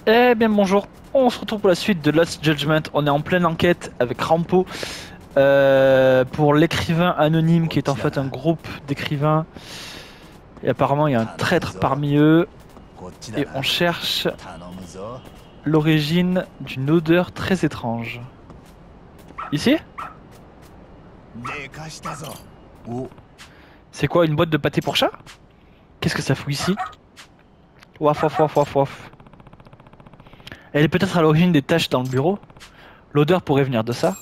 Eh bien bonjour, on se retrouve pour la suite de Lost Judgment. On est en pleine enquête avec Rampo pour l'écrivain anonyme qui est en fait un groupe d'écrivains. Et apparemment il y a un traître parmi eux. Et on cherche l'origine d'une odeur très étrange. Ici? C'est quoi, une boîte de pâté pour chat? Qu'est-ce que ça fout ici? Waf waf waf waf waf. Elle est peut-être à l'origine des taches dans le bureau. L'odeur pourrait venir de ça.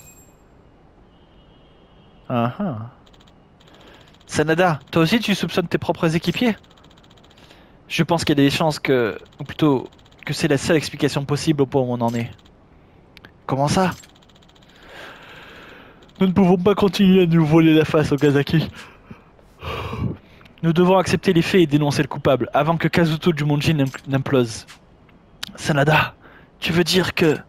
Ah ah. Sanada, toi aussi tu soupçonnes tes propres équipiers? Je pense qu'il y a des chances que... Ou plutôt, que c'est la seule explication possible au point où on en est. Comment ça? Nous ne pouvons pas continuer à nous voler la face, Okazaki. Nous devons accepter les faits et dénoncer le coupable, avant que Kazuto Jumonji n'implose. Sanada, tu veux dire que...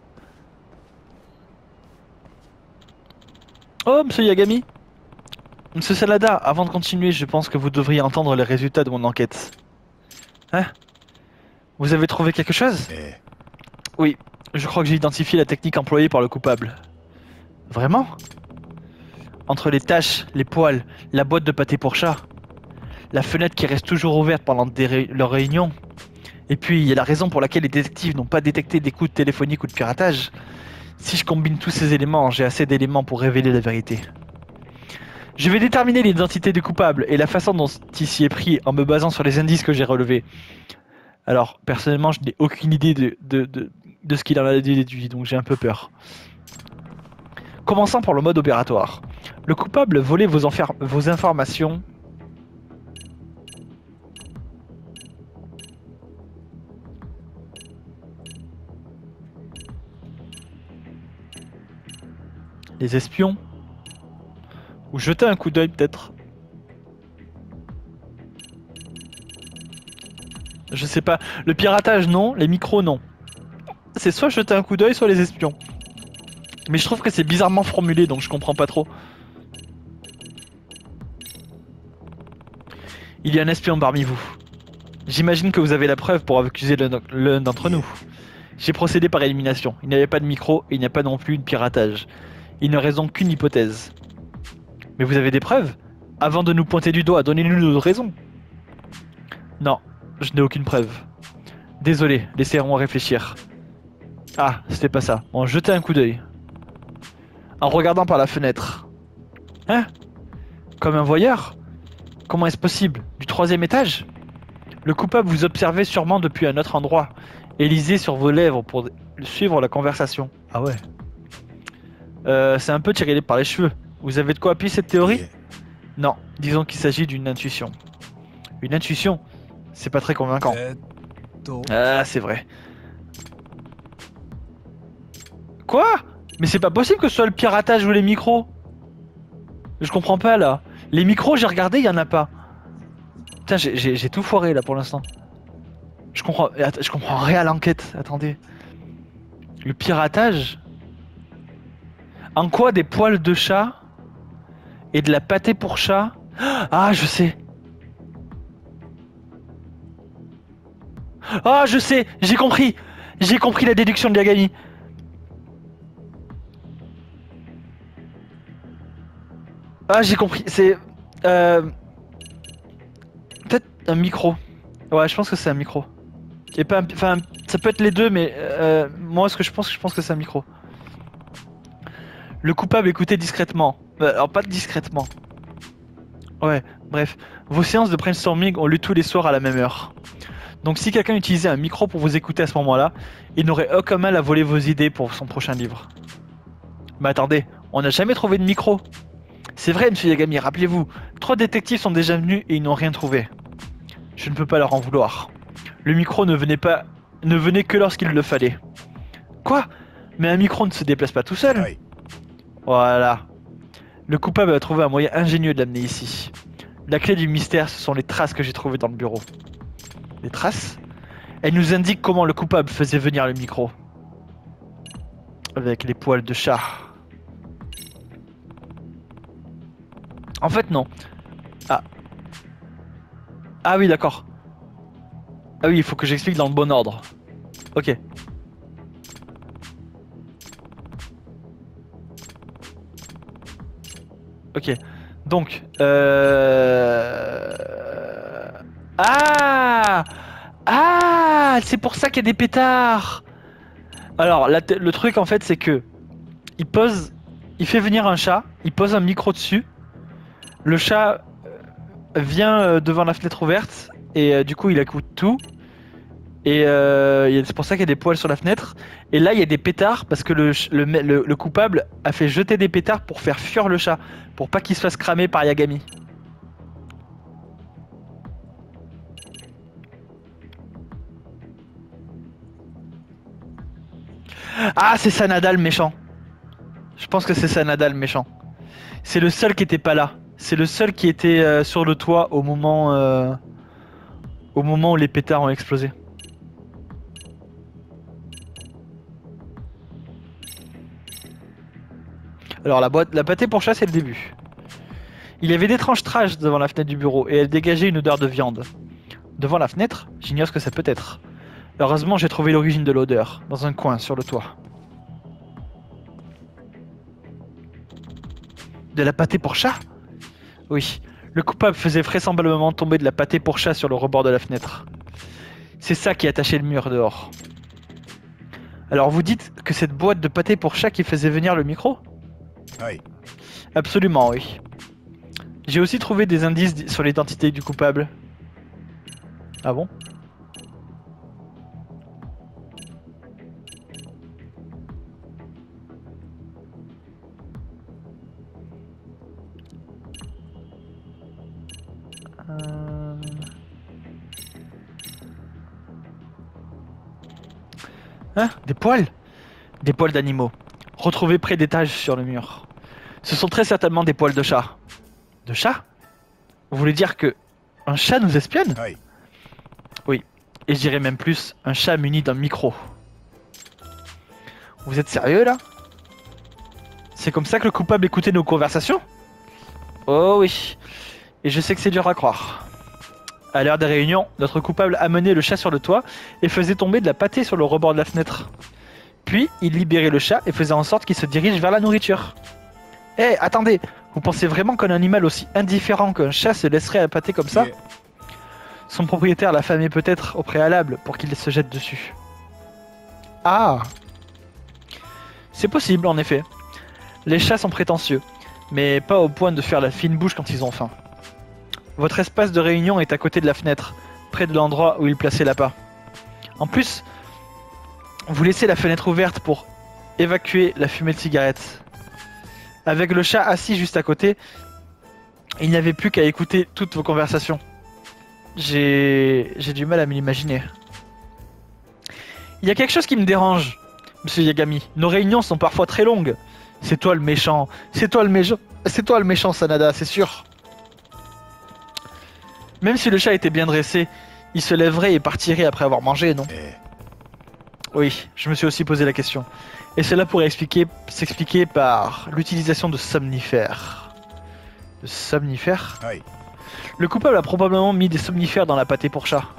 Oh, Monsieur Yagami. Monsieur Sanada, avant de continuer, je pense que vous devriez entendre les résultats de mon enquête. Hein? Vous avez trouvé quelque chose? Oui, je crois que j'ai identifié la technique employée par le coupable. Vraiment? Entre les taches, les poils, la boîte de pâté pour chat, la fenêtre qui reste toujours ouverte pendant leurs réunions, et puis il y a la raison pour laquelle les détectives n'ont pas détecté d'écoute téléphonique ou de piratage. Si je combine tous ces éléments, j'ai assez d'éléments pour révéler la vérité. Je vais déterminer l'identité du coupable et la façon dont il s'y est pris en me basant sur les indices que j'ai relevés. Alors, personnellement, je n'ai aucune idée de ce qu'il en a déduit, donc j'ai un peu peur. Commençons par le mode opératoire. Le coupable volait vos informations. Les espions. Ou jeter un coup d'œil peut-être. Je sais pas. Le piratage non, les micros non. C'est soit jeter un coup d'œil, soit les espions. Mais je trouve que c'est bizarrement formulé, donc je comprends pas trop. Il y a un espion parmi vous. J'imagine que vous avez la preuve pour accuser l'un d'entre nous. J'ai procédé par élimination. Il n'y avait pas de micro et il n'y a pas non plus de piratage. Il ne reste donc qu'une hypothèse. Mais vous avez des preuves? Avant de nous pointer du doigt, donnez-nous nos raisons. Non, je n'ai aucune preuve. Désolé, laissez-moi réfléchir. Ah, c'était pas ça. Bon, jetez un coup d'œil. En regardant par la fenêtre. Hein? Comme un voyeur? Comment est-ce possible? Du troisième étage? Le coupable vous observait sûrement depuis un autre endroit et lisait sur vos lèvres pour suivre la conversation. Ah ouais. C'est un peu tiré par les cheveux. Vous avez de quoi appuyer cette théorie? Non, disons qu'il s'agit d'une intuition. Une intuition? C'est pas très convaincant. Ah, c'est vrai. Quoi? Mais c'est pas possible que ce soit le piratage ou les micros. Je comprends pas là. Les micros, j'ai regardé, il y en a pas. Putain, j'ai tout foiré là pour l'instant. Je comprends rien à l'enquête. Attendez. Le piratage? En quoi des poils de chat et de la pâté pour chat? Ah, je sais. Ah, je sais. J'ai compris. J'ai compris la déduction de Yagami. Ah, j'ai compris. C'est peut-être un micro. Ouais, je pense que c'est un micro. Et pas enfin, ça peut être les deux, mais moi, ce que je pense que c'est un micro. Le coupable écoutait discrètement. Alors, pas discrètement. Ouais, bref. Vos séances de brainstorming ont lieu tous les soirs à la même heure. Donc, si quelqu'un utilisait un micro pour vous écouter à ce moment-là, il n'aurait aucun mal à voler vos idées pour son prochain livre. Mais attendez, on n'a jamais trouvé de micro. C'est vrai, monsieur Yagami, rappelez-vous, 3 détectives sont déjà venus et ils n'ont rien trouvé. Je ne peux pas leur en vouloir. Le micro ne venait que lorsqu'il le fallait. Quoi? Mais un micro ne se déplace pas tout seul. Voilà. Le coupable a trouvé un moyen ingénieux de l'amener ici. La clé du mystère, ce sont les traces que j'ai trouvées dans le bureau. Les traces? Elles nous indiquent comment le coupable faisait venir le micro. Avec les poils de chat. En fait, non. Ah. Ah oui, d'accord. Ah oui, il faut que j'explique dans le bon ordre. Ok. Ok. Donc, Ah! Ah! C'est pour ça qu'il y a des pétards! Alors, le truc en fait, c'est que il pose, il fait venir un chat, il pose un micro dessus, le chat vient devant la fenêtre ouverte et du coup il écoute tout. Et c'est pour ça qu'il y a des poils sur la fenêtre. Et là, il y a des pétards parce que le coupable a fait jeter des pétards pour faire fuir le chat, pour pas qu'il se fasse cramer par Yagami. Ah, c'est Sanada le méchant. Je pense que c'est Sanada le méchant. C'est le seul qui était pas là. C'est le seul qui était sur le toit au moment où les pétards ont explosé. Alors la pâtée pour chat, c'est le début. Il y avait d'étranges traces devant la fenêtre du bureau et elle dégageait une odeur de viande. Devant la fenêtre, j'ignore ce que ça peut être. Heureusement, j'ai trouvé l'origine de l'odeur, dans un coin sur le toit. De la pâtée pour chat? Oui. Le coupable faisait vraisemblablement tomber de la pâtée pour chat sur le rebord de la fenêtre. C'est ça qui attachait le mur dehors. Alors vous dites que cette boîte de pâté pour chat qui faisait venir le micro? Oui. Absolument, oui. J'ai aussi trouvé des indices sur l'identité du coupable. Ah bon? Hein? Des poils? Des poils d'animaux. Retrouvés près des taches sur le mur. Ce sont très certainement des poils de chat. De chat? Vous voulez dire que un chat nous espionne? Oui. Oui. Et je dirais même plus, un chat muni d'un micro. Vous êtes sérieux là? C'est comme ça que le coupable écoutait nos conversations? Oh oui. Et je sais que c'est dur à croire. À l'heure des réunions, notre coupable amenait le chat sur le toit et faisait tomber de la pâtée sur le rebord de la fenêtre. Puis, il libérait le chat et faisait en sorte qu'il se dirige vers la nourriture. Eh, attendez! Vous pensez vraiment qu'un animal aussi indifférent qu'un chat se laisserait appâter comme ça? Son propriétaire l'affamait peut-être au préalable pour qu'il se jette dessus. Ah! C'est possible, en effet. Les chats sont prétentieux, mais pas au point de faire la fine bouche quand ils ont faim. Votre espace de réunion est à côté de la fenêtre, près de l'endroit où il plaçait l'appât. En plus, vous laissez la fenêtre ouverte pour évacuer la fumée de cigarette. Avec le chat assis juste à côté, il n'y avait plus qu'à écouter toutes vos conversations. J'ai du mal à me l'imaginer. Il y a quelque chose qui me dérange, Monsieur Yagami. Nos réunions sont parfois très longues. C'est toi le méchant. C'est toi le méchant. C'est toi le méchant, Sanada, c'est sûr. Même si le chat était bien dressé, il se lèverait et partirait après avoir mangé, non? Oui, je me suis aussi posé la question. Et cela pourrait s'expliquer par l'utilisation de somnifères. De somnifères? Oui. Le coupable a probablement mis des somnifères dans la pâtée pour chat.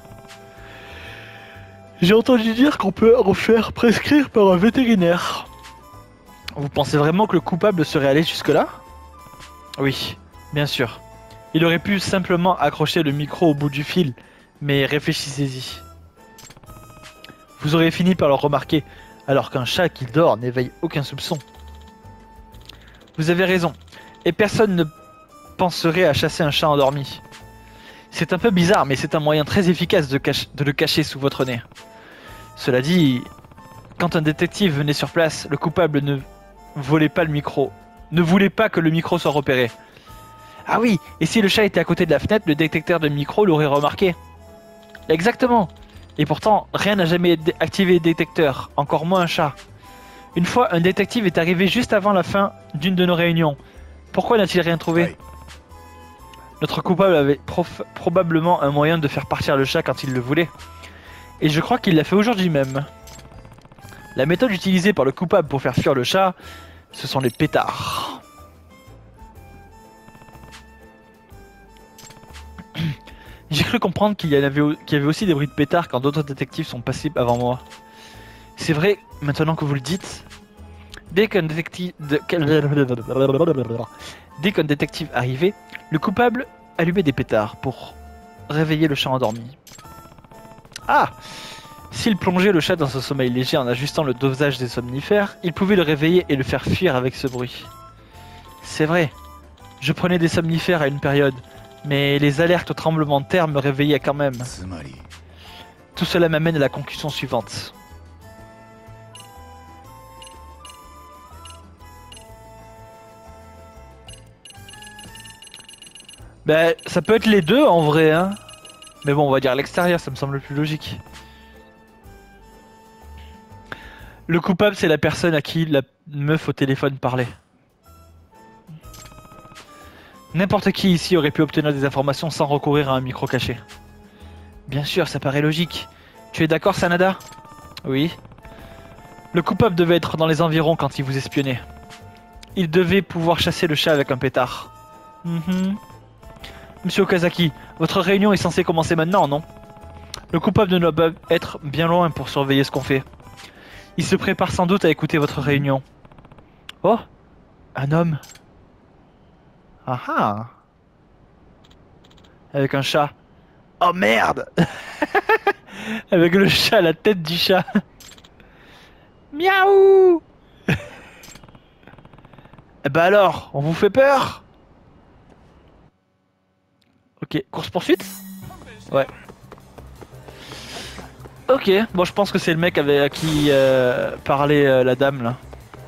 J'ai entendu dire qu'on peut en faire prescrire par un vétérinaire. Vous pensez vraiment que le coupable serait allé jusque-là? Oui, bien sûr. Il aurait pu simplement accrocher le micro au bout du fil, mais réfléchissez-y. Vous aurez fini par le remarquer, alors qu'un chat qui dort n'éveille aucun soupçon. Vous avez raison, et personne ne penserait à chasser un chat endormi. C'est un peu bizarre, mais c'est un moyen très efficace de le cacher sous votre nez. Cela dit, quand un détective venait sur place, le coupable ne volait pas le micro, ne voulait pas que le micro soit repéré. Ah oui, et si le chat était à côté de la fenêtre, le détecteur de micro l'aurait remarqué. Exactement. Et pourtant, rien n'a jamais activé le détecteur, encore moins un chat. Une fois, un détective est arrivé juste avant la fin d'une de nos réunions. Pourquoi n'a-t-il rien trouvé? Oui. Notre coupable avait probablement un moyen de faire partir le chat quand il le voulait. Et je crois qu'il l'a fait aujourd'hui même. La méthode utilisée par le coupable pour faire fuir le chat, ce sont les pétards. J'ai cru comprendre qu'il y avait aussi des bruits de pétards quand d'autres détectives sont passés avant moi. C'est vrai, maintenant que vous le dites, Dès qu'un détective... Dès qu'un détective arrivait, le coupable allumait des pétards pour réveiller le chat endormi. Ah! S'il plongeait le chat dans un sommeil léger en ajustant le dosage des somnifères, il pouvait le réveiller et le faire fuir avec ce bruit. C'est vrai, je prenais des somnifères à une période, mais les alertes au tremblement de terre me réveillaient quand même. Tout cela m'amène à la conclusion suivante. Ben, ça peut être les deux en vrai, hein. Mais bon, on va dire l'extérieur, ça me semble le plus logique. Le coupable, c'est la personne à qui la meuf au téléphone parlait. N'importe qui ici aurait pu obtenir des informations sans recourir à un micro caché. Bien sûr, ça paraît logique. Tu es d'accord, Sanada? Oui. Le coupable devait être dans les environs quand il vous espionnait. Il devait pouvoir chasser le chat avec un pétard. Monsieur Okazaki, votre réunion est censée commencer maintenant, non? Le coupable ne doit pas être bien loin pour surveiller ce qu'on fait. Il se prépare sans doute à écouter votre réunion. Oh, un homme. Ah ah. Avec un chat. Oh merde. Avec le chat, la tête du chat. Miaou. Eh bah alors, on vous fait peur? Ok, course-poursuite? Ouais. Ok, bon je pense que c'est le mec avec, à qui parlait la dame là.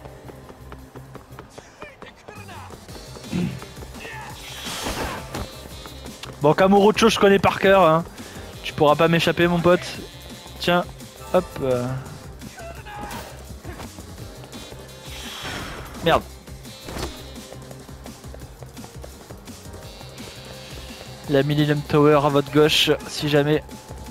Bon, Kamurocho je connais par cœur, hein. Tu pourras pas m'échapper mon pote. Tiens, hop. Merde. La Millennium Tower à votre gauche, si jamais.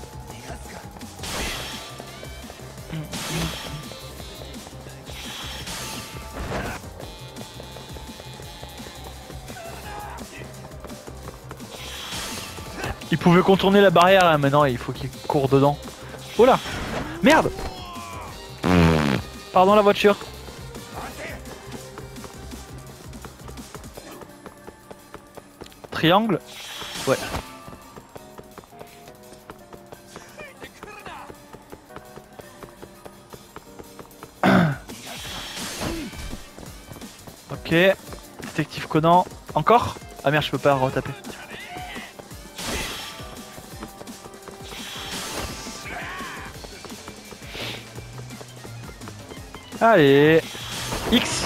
Il pouvait contourner la barrière là, maintenant il faut qu'il court dedans. Oh là. Merde. Pardon la voiture. Triangle. Ouais. Ok. Détective Conan. Encore? Ah merde, je peux pas retaper. Allez. X.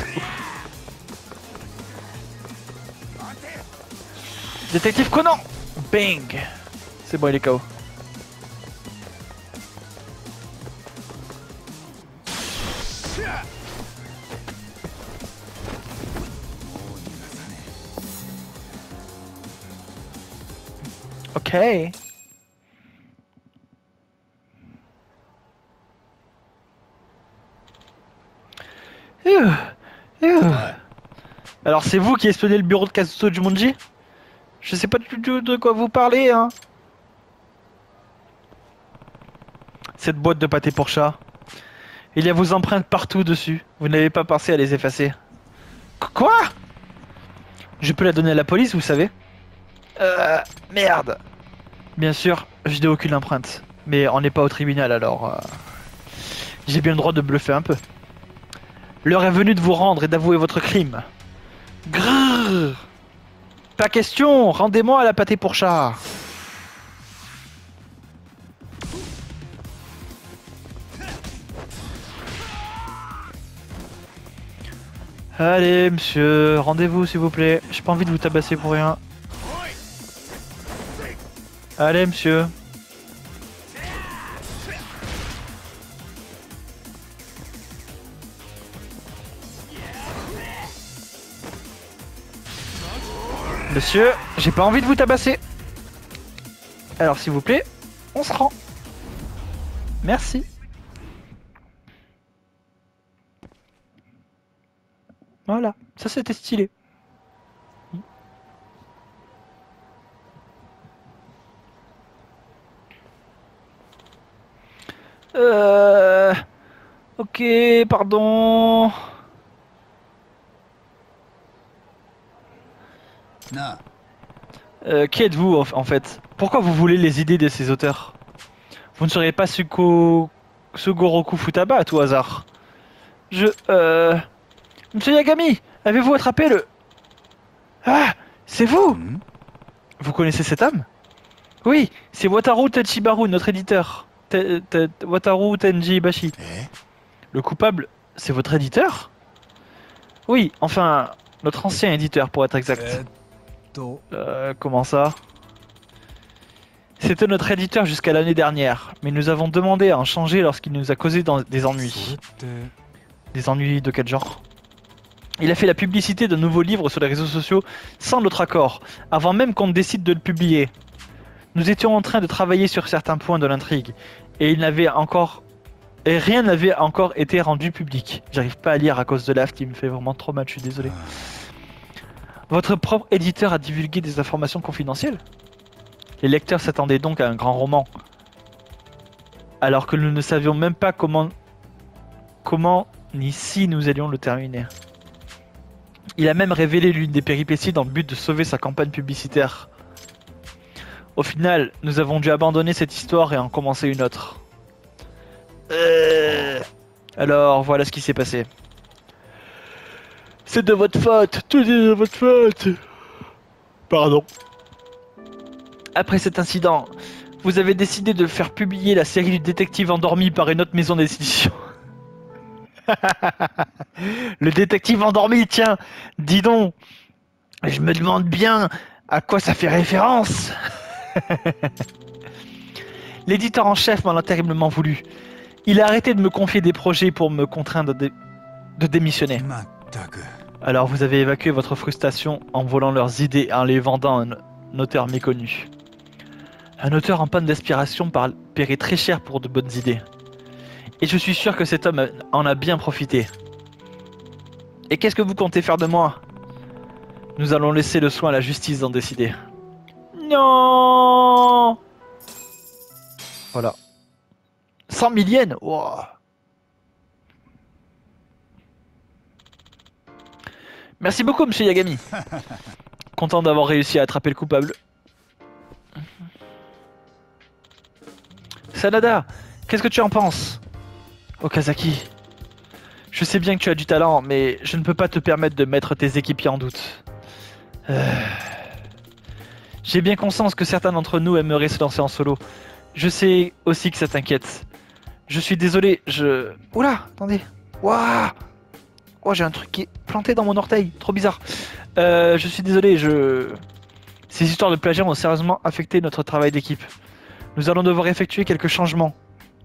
Détective Conan. Bang. C'est bon, il est KO. Ok. Alors c'est vous qui espionnez le bureau de Kazuto Jumonji? Je sais pas du tout de quoi vous parlez, hein. Cette boîte de pâté pour chat. Il y a vos empreintes partout dessus. Vous n'avez pas pensé à les effacer. Quoi? Je peux la donner à la police, vous savez? Merde. Bien sûr, je n'ai aucune empreinte. Mais on n'est pas au tribunal alors. J'ai bien le droit de bluffer un peu. L'heure est venue de vous rendre et d'avouer votre crime. Grrr. Pas question, rendez-moi à la pâté pour chat. Allez, monsieur, rendez-vous s'il vous plaît. J'ai pas envie de vous tabasser pour rien. Allez, monsieur. Monsieur, j'ai pas envie de vous tabasser. Alors s'il vous plaît, on se rend. Merci. Voilà, ça c'était stylé. Ok, pardon. Non. Qui êtes-vous en fait? Pourquoi vous voulez les idées de ces auteurs? Vous ne seriez pas Sugoroku Futaba à tout hasard? Monsieur Yagami, avez-vous attrapé le... Ah, c'est vous! Hmm. Vous connaissez cet homme? Oui, c'est Wataru Tenchibaru, notre éditeur. Wataru Tenjibashi. Eh? Le coupable, c'est votre éditeur? Oui, enfin, notre ancien éditeur pour être exact. Comment ça? C'était notre éditeur jusqu'à l'année dernière, mais nous avons demandé à en changer lorsqu'il nous a causé des ennuis. Des ennuis de quel genre? Il a fait la publicité d'un nouveau livre sur les réseaux sociaux sans notre accord, avant même qu'on ne décide de le publier. Nous étions en train de travailler sur certains points de l'intrigue, et rien n'avait encore été rendu public. J'arrive pas à lire à cause de l'AFT, il me fait vraiment trop mal, je suis désolé. Votre propre éditeur a divulgué des informations confidentielles? Les lecteurs s'attendaient donc à un grand roman, alors que nous ne savions même pas comment ni si nous allions le terminer. Il a même révélé l'une des péripéties dans le but de sauver sa campagne publicitaire. Au final, nous avons dû abandonner cette histoire et en commencer une autre. Alors, voilà ce qui s'est passé. C'est de votre faute, tout est de votre faute. Pardon. Après cet incident, vous avez décidé de faire publier la série du détective endormi par une autre maison d'édition. Le détective endormi, tiens, dis donc. Je me demande bien à quoi ça fait référence. L'éditeur en chef m'en a terriblement voulu. Il a arrêté de me confier des projets pour me contraindre de démissionner. Alors vous avez évacué votre frustration en volant leurs idées et en les vendant à un auteur méconnu. Un auteur en panne d'inspiration paierait très cher pour de bonnes idées. Et je suis sûr que cet homme en a bien profité. Et qu'est-ce que vous comptez faire de moi? Nous allons laisser le soin à la justice d'en décider. Non. Voilà. 100 000 yens. Wow. Merci beaucoup, monsieur Yagami. Content d'avoir réussi à attraper le coupable. Sanada, qu'est-ce que tu en penses? Okazaki, je sais bien que tu as du talent, mais je ne peux pas te permettre de mettre tes équipiers en doute. J'ai bien conscience que certains d'entre nous aimeraient se lancer en solo. Je sais aussi que ça t'inquiète. Je suis désolé, Oula, attendez. Waouh. Oh, j'ai un truc qui est planté dans mon orteil, trop bizarre. Je suis désolé, Ces histoires de plagiat ont sérieusement affecté notre travail d'équipe. Nous allons devoir effectuer quelques changements.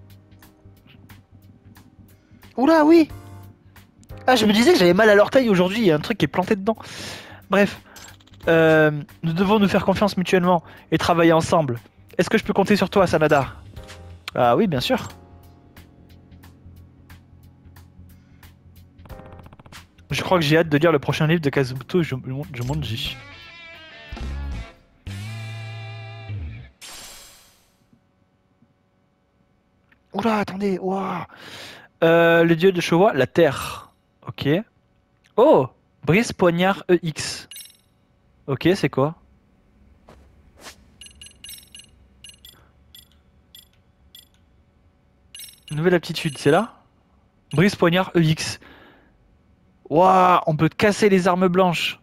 Oula, oui. Ah, je me disais que j'avais mal à l'orteil aujourd'hui, il y a un truc qui est planté dedans. Bref, nous devons nous faire confiance mutuellement et travailler ensemble. Est-ce que je peux compter sur toi, Sanada? Ah oui, bien sûr. Je crois que j'ai hâte de lire le prochain livre de Kazuto Jumonji. Oula, attendez, waouh. Le dieu de Showa, la Terre. Ok. Oh, Brise Poignard EX. Ok, c'est quoi? Nouvelle aptitude, c'est là? Brise Poignard EX. Waouh, on peut casser les armes blanches.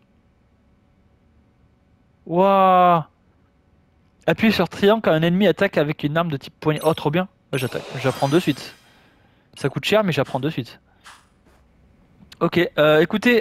Waouh. Appuyez sur triangle quand un ennemi attaque avec une arme de type poignard. Oh, trop bien. J'attaque. J'apprends de suite. Ça coûte cher, mais j'apprends de suite. Ok, écoutez,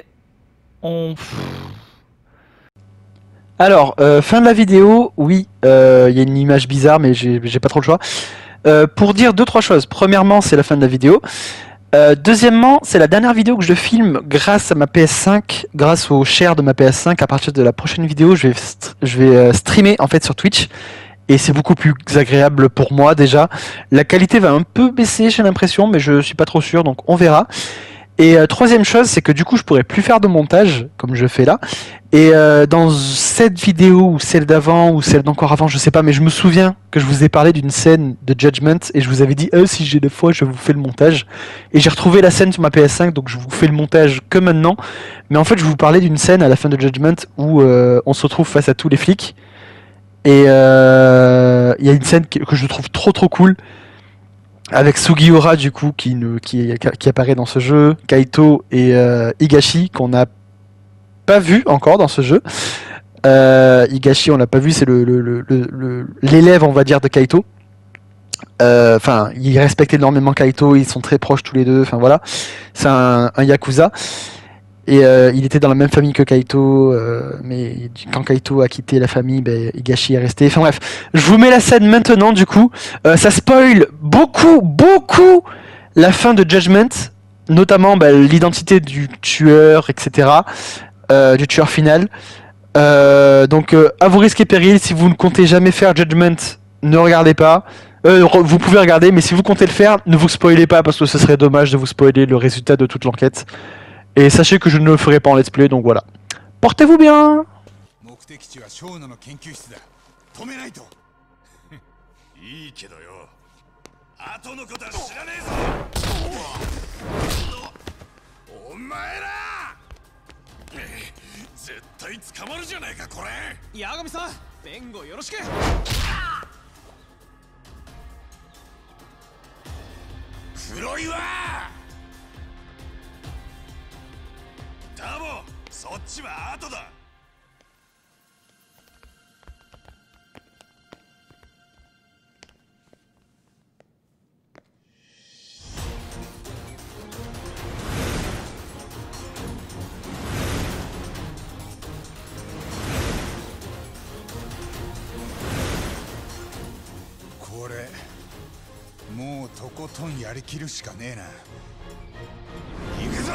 Alors, fin de la vidéo, oui, y a une image bizarre, mais j'ai pas trop le choix. Pour dire 2-3 choses. Premièrement, c'est la fin de la vidéo. Deuxièmement, c'est la dernière vidéo que je filme grâce à ma PS5, grâce au share de ma PS5. À partir de la prochaine vidéo, je vais streamer en fait sur Twitch. Et c'est beaucoup plus agréable pour moi déjà. La qualité va un peu baisser, j'ai l'impression, mais je suis pas trop sûr, donc on verra. Et troisième chose, c'est que du coup, je pourrais plus faire de montage comme je fais là. Et dans cette vidéo ou celle d'avant ou celle d'encore avant, je sais pas, mais je me souviens que je vous ai parlé d'une scène de Judgment et je vous avais dit, si j'ai des fois, je vous fais le montage. Et j'ai retrouvé la scène sur ma PS5, donc je vous fais le montage que maintenant. Mais en fait, je vous parlais d'une scène à la fin de Judgment où on se retrouve face à tous les flics. Et il y a une scène que je trouve trop cool avec Sugiura du coup qui apparaît dans ce jeu, Kaito et Higashi qu'on n'a pas vu encore dans ce jeu. Higashi on l'a pas vu, c'est l'élève on va dire de Kaito. Enfin, ils respectent énormément Kaito, ils sont très proches tous les deux. Enfin voilà, c'est un yakuza. Et il était dans la même famille que Kaito, mais quand Kaito a quitté la famille, ben, Higashi est resté. Enfin bref, je vous mets la scène maintenant du coup. Ça spoil beaucoup la fin de Judgment, notamment l'identité du tueur, etc. Du tueur final. Donc à vos risques et périls, si vous ne comptez jamais faire Judgment, ne regardez pas. Vous pouvez regarder, mais si vous comptez le faire, ne vous spoilez pas parce que ce serait dommage de vous spoiler le résultat de toute l'enquête. Et sachez que je ne le ferai pas en let's play, donc voilà. Portez-vous bien. いいけどよ。後のことは知らねえぞ。お前ら。絶対捕まるじゃないかこれ。八神さん、弁護よろしく。黒岩。ダボ、そっちは後だ。これもうとことんやりきるしかねえな。行くぞ。